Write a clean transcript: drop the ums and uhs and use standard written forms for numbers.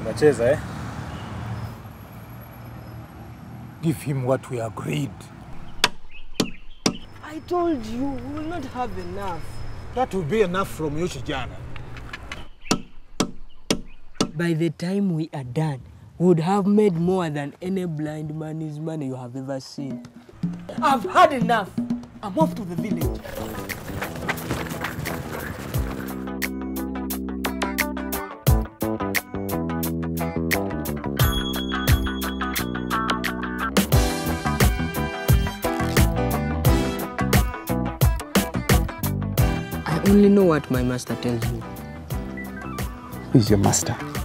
Unacheza eh? Give him what we agreed. I told you, we will not have enough. That will be enough from you, Kijana. By the time we are done, we would have made more than any blind man's money you have ever seen. I've had enough. I'm off to the village. I only know what my master tells me. Who is your master?